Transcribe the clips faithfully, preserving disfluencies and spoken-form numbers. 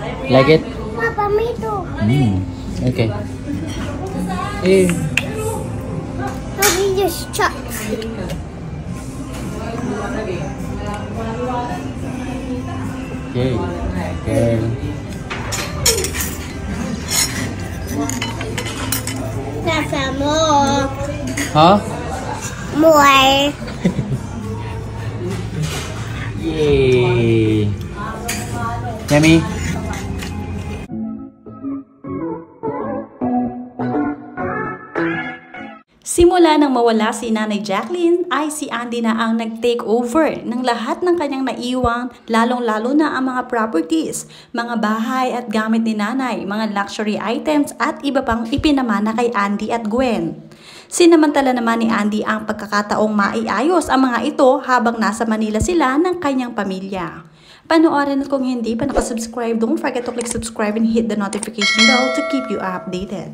Like it? Papa, me too. Mm. Okay. Eh. No, we just chop. Okay. Okay. Nasa more. Huh? More. Yay! Yummy? Simula nang mawala si Nanay Jacqueline ay si Andy na ang nag-take over ng lahat ng kanyang naiwan, lalong-lalo na ang mga properties, mga bahay at gamit ni Nanay, mga luxury items at iba pang ipinamana kay Andy at Gwen. Sinamantala naman ni Andy ang pagkakataong maiayos ang mga ito habang nasa Manila sila ng kanyang pamilya. Panoorin at kung hindi pa nakasubscribe, don't forget to click subscribe and hit the notification bell to keep you updated.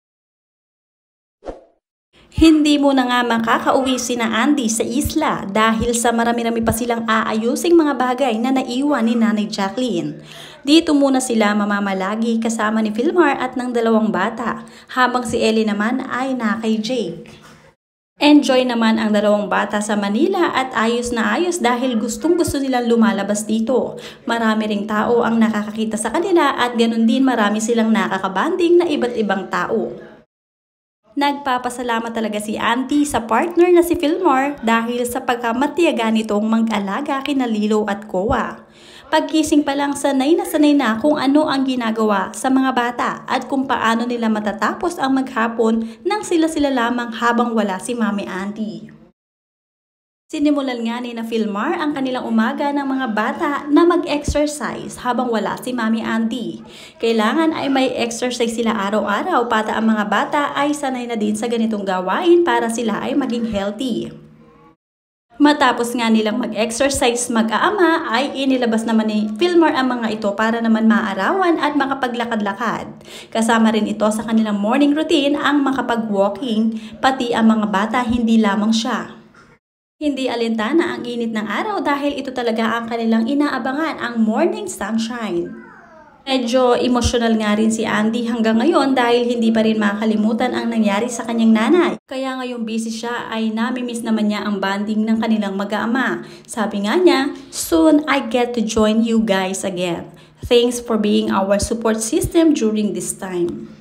Hindi mo na nga makakauwi sina Andy sa isla dahil sa marami-rami pa silang aayusing mga bagay na naiwan ni Nanay Jacqueline. Dito muna sila mamamalagi kasama ni Philmar at ng dalawang bata, habang si Ellie naman ay na kay Jake. Enjoy naman ang dalawang bata sa Manila at ayos na ayos dahil gustong-gusto nilang lumalabas dito. Marami ring tao ang nakakakita sa kanila at ganun din marami silang nakakabanding na iba't ibang tao. Nagpapasalamat talaga si Auntie sa partner na si Philmar dahil sa pagkamatiyaga nitong mag-alaga kina Lilo at Koa. Pagkising pa lang sanay na sanay na kung ano ang ginagawa sa mga bata at kung paano nila matatapos ang maghapon nang sila-sila lamang habang wala si Mami Auntie. Sinimulan nga ni na Philmar ang kanilang umaga ng mga bata na mag-exercise habang wala si Mami Auntie. Kailangan ay may exercise sila araw-araw para ang mga bata ay sanay na din sa ganitong gawain para sila ay maging healthy. Matapos nga nilang mag-exercise mag-aama ay inilabas naman ni Philmar ang mga ito para naman maarawan at makapaglakad-lakad. Kasama rin ito sa kanilang morning routine ang makapag-walking, pati ang mga bata hindi lamang siya. Hindi alintana ang init ng araw dahil ito talaga ang kanilang inaabangan, ang morning sunshine. Medyo emosyonal nga rin si Andy hanggang ngayon dahil hindi pa rin makalimutan ang nangyari sa kanyang nanay. Kaya ngayong busy siya ay namimiss naman niya ang bonding ng kanilang mag-aama. Sabi nga niya, soon I get to join you guys again. Thanks for being our support system during this time.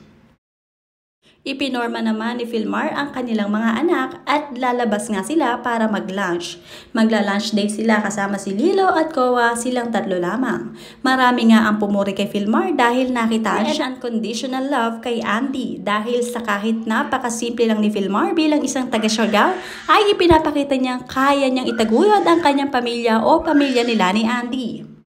Ipinorma naman ni Philmar ang kanilang mga anak at lalabas nga sila para mag-lunch. Magla-lunch day sila kasama si Lilo at Koa, silang tatlo lamang. Marami nga ang pumuri kay Philmar dahil nakitaan siya unconditional love kay Andy dahil sa kahit napakasimple lang ni Philmar bilang isang taga-Siargao ay ipinapakita niyang kaya niyang itaguyod ang kanyang pamilya o pamilya nila ni Andy.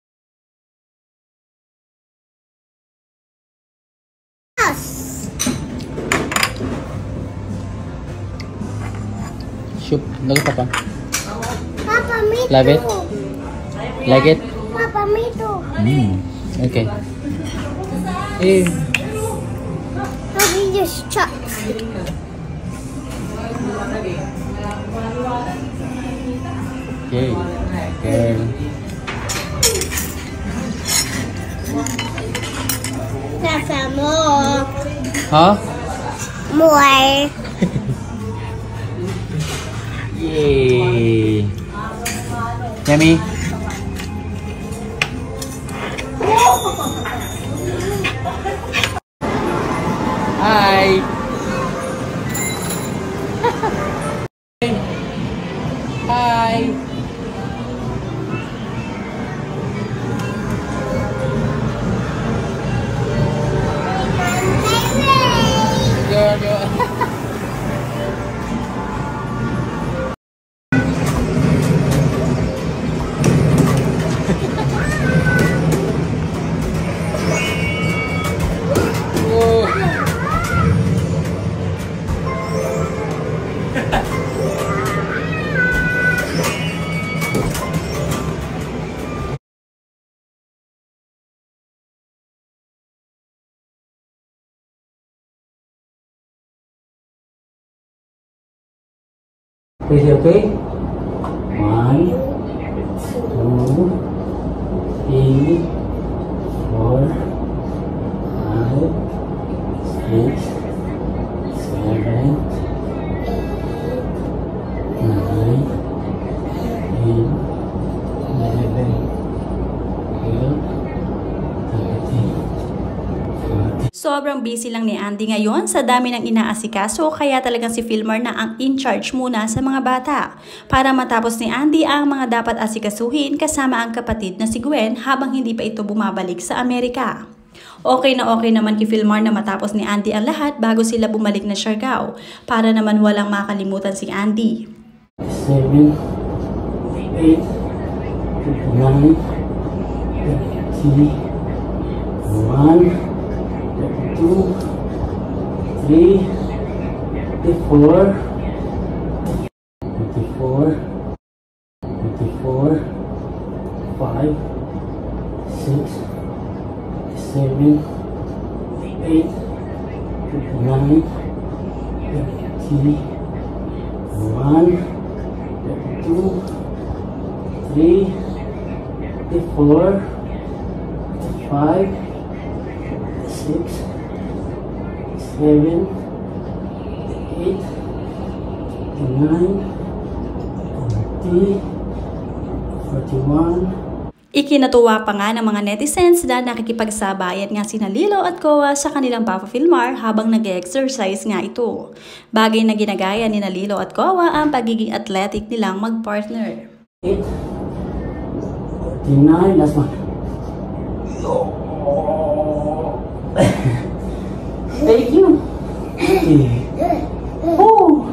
Shoop. Like it, Papa? Papa, me too. Love it? Like it? Papa, me too. Mm. Okay. Eh. No, we just chop. Okay. Okay. Nasa more. Huh? More. Yay! Yummy? Hi! Hi! Go, go! Is it okay? One, two, three, four, Sobrang busy lang ni Andy ngayon sa dami ng inaasikaso kaya talagang si Filmar na ang in charge muna sa mga bata para matapos ni Andy ang mga dapat asikasuhin kasama ang kapatid na si Gwen habang hindi pa ito bumabalik sa Amerika. Okay na okay naman kay Filmar na matapos ni Andy ang lahat bago sila bumalik na Siargao para naman walang makalimutan si Andy. seven, eight, nine, thirty, one, two, three, four, four, four, five, six, seven, eight, nine, ten, one, two, three, four, five, six, seven, eight, nine, ten, forty-one. Ikinatuwa pa nga ng mga netizens na nakikipagsabayan nga sina Lilo at Koa sa kanilang Papa Filmar habang nag-exercise nga ito. Bagay na ginagaya ni Lilo at Koa ang pagiging athletic nilang mag-partner. eight, forty-nine, last one. Thank you. Oh.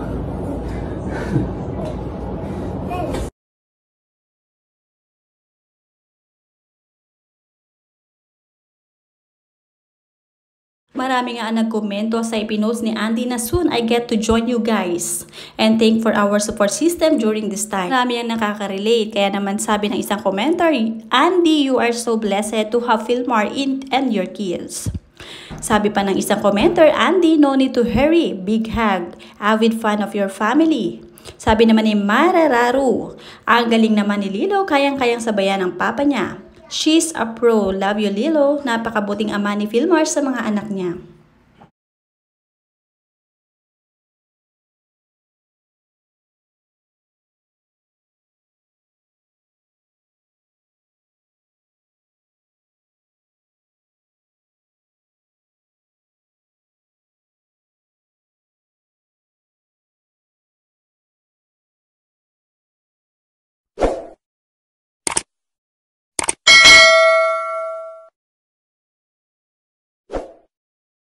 Marami nga ang nagkomento sa ipinost ni Andy na soon I get to join you guys and thank for our support system during this time. Marami ang nakaka-relate kaya naman sabi ng isang commenter, Andy, you are so blessed to have Filmar in and your kids. Sabi pa ng isang commenter, Andy, no need to hurry, big hug, avid fan of your family. Sabi naman ni Marararu, ang galing naman ni Lilo, kayang-kayang sabayan ng papa niya. She's a pro. Love you, Lilo. Napakabuting ama ni Filmar sa mga anak niya.